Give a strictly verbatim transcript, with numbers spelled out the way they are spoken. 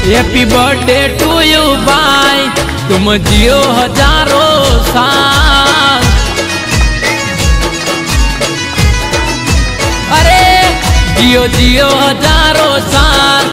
Happy birthday to you भाई, तुम जियो हजारों साल। अरे जियो जियो हजारों साल।